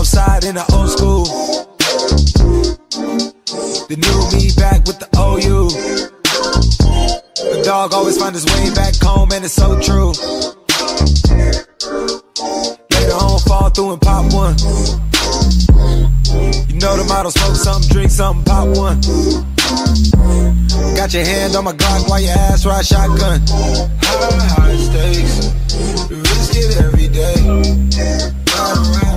outside in the old school. The new me back with the OU. The dog always find his way back home, and it's so true. Later on, fall through and pop one. You know the motto, smoke something, drink something, pop one. Got your hand on my Glock while your ass ride shotgun. High stakes, risk it every day. Ride around.